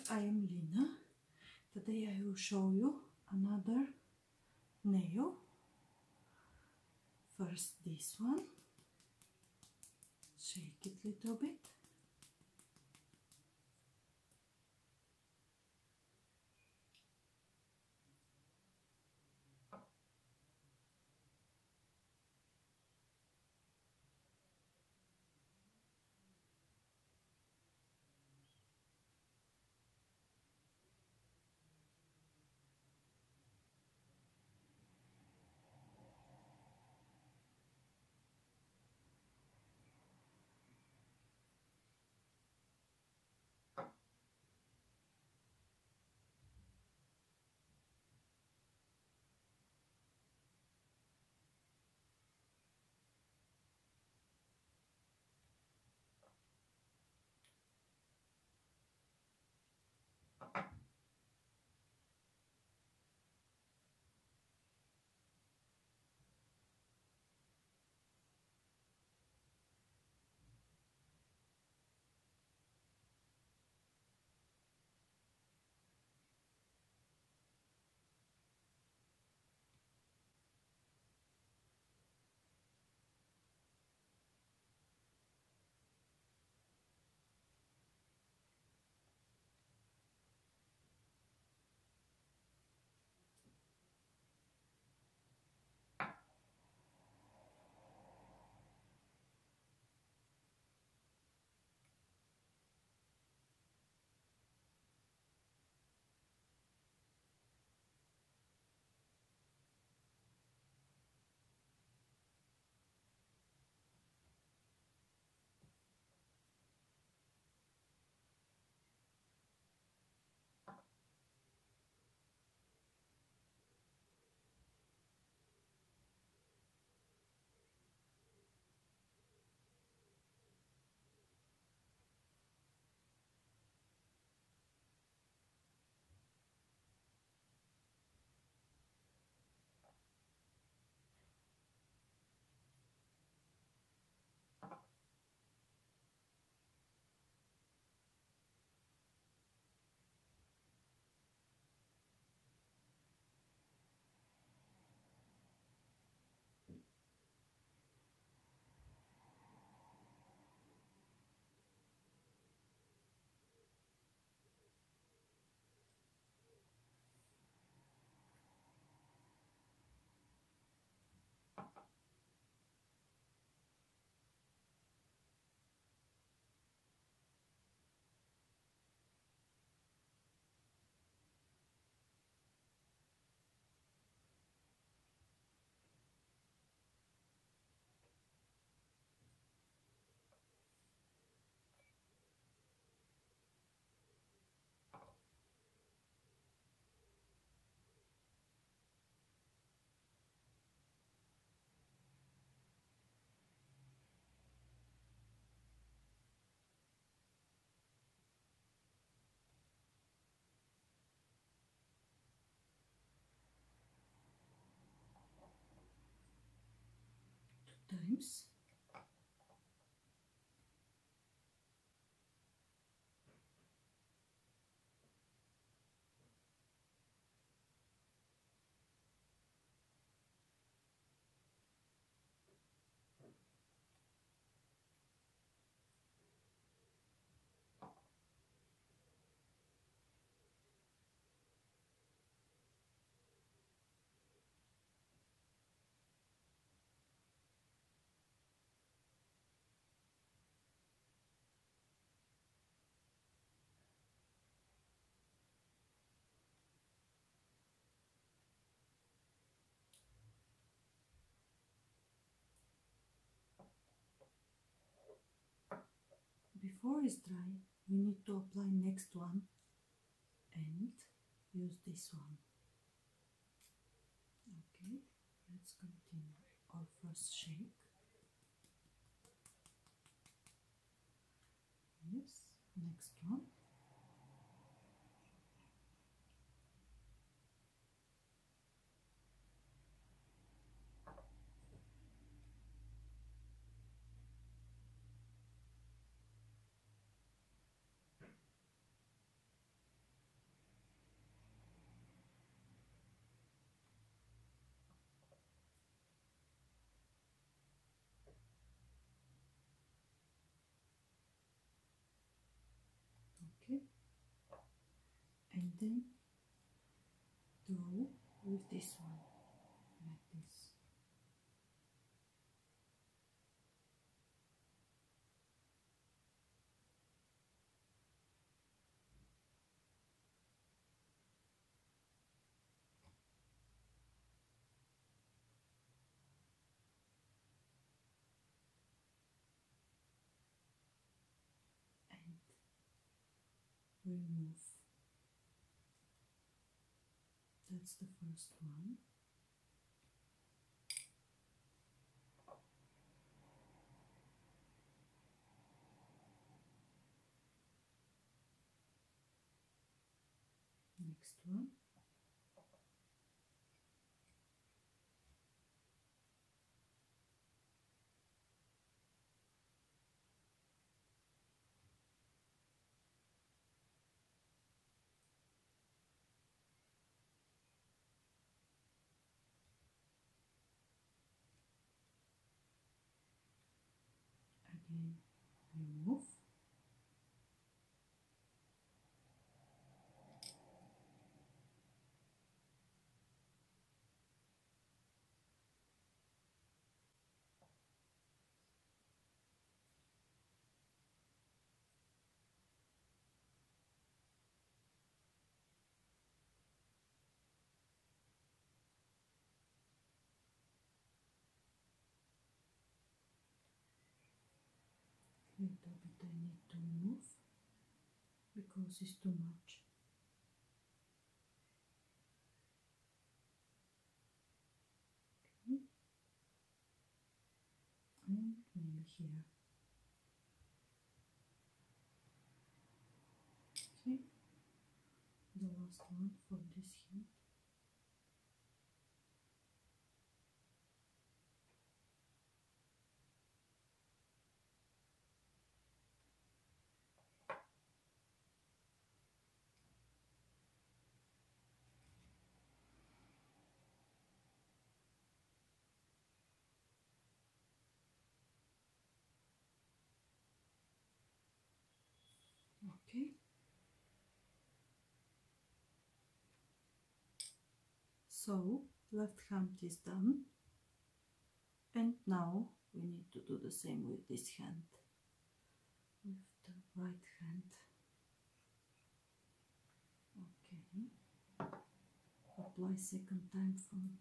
I am Lina. Today I will show you another nail. First this one. Shake it a little bit. Times. Before it's dry, we need to apply next one and use this one. Okay, let's continue our first shake. Yes, next one. then go with this one like this. And remove. That's the first one. Next one. Again, remove. Little bit I need to remove because it's too much. Okay. And maybe here. Okay. The last one for this hand. Okay. So left hand is done, and now we need to do the same with this hand, with the right hand. Okay, apply second time from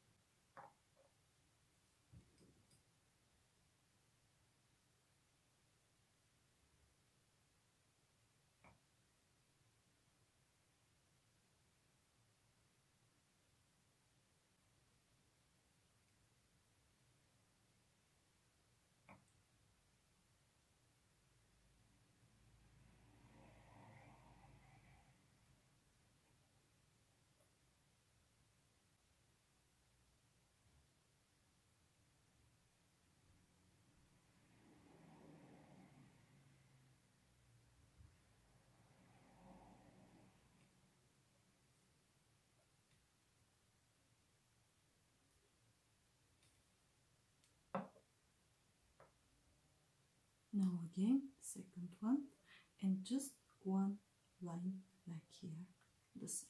now again second one, and just one line like here, the same.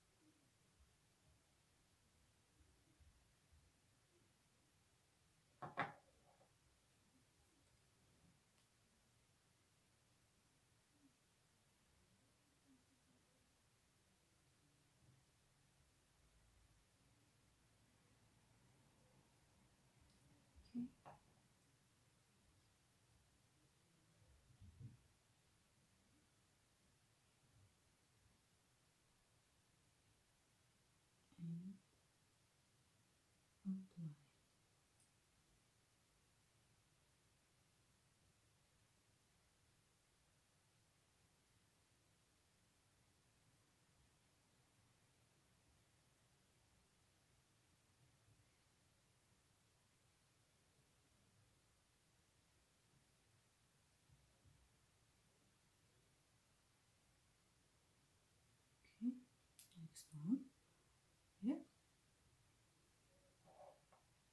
Okay. And apply. Okay, next one. Yeah.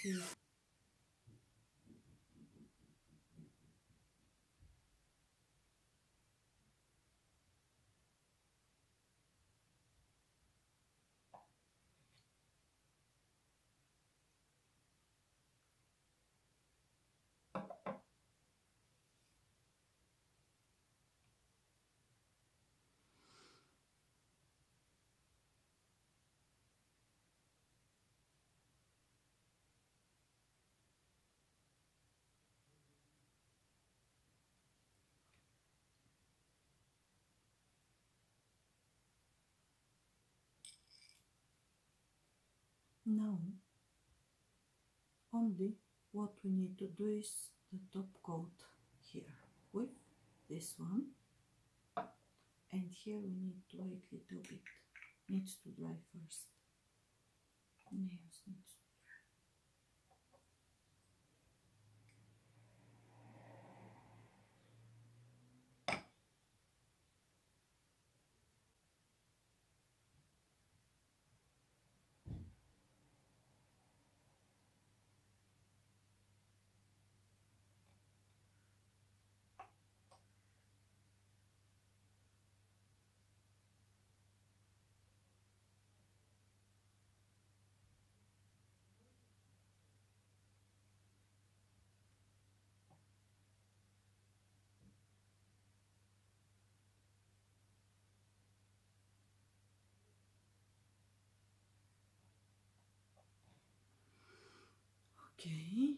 here. Now, only what we need to do is the top coat here with this one, and here we need to wait a little bit. Needs to dry first. Nails needs to dry. Okay.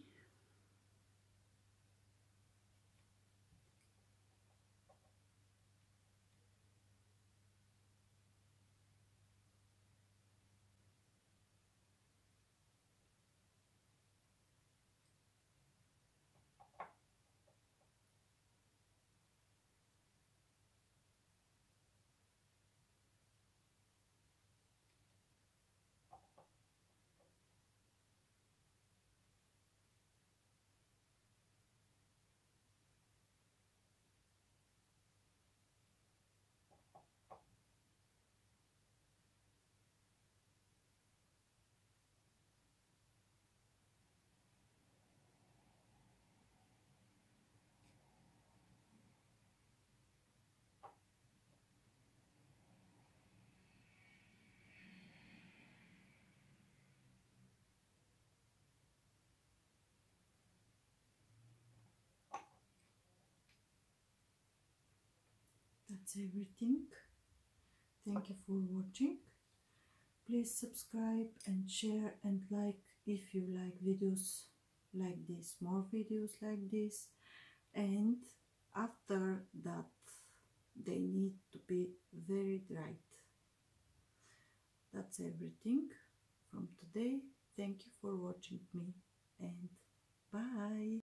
That's everything. Thank you for watching. Please subscribe and share and like if you like videos like this, more videos like this. And after that, they need to be very dry. That's everything from today. Thank you for watching me, and bye.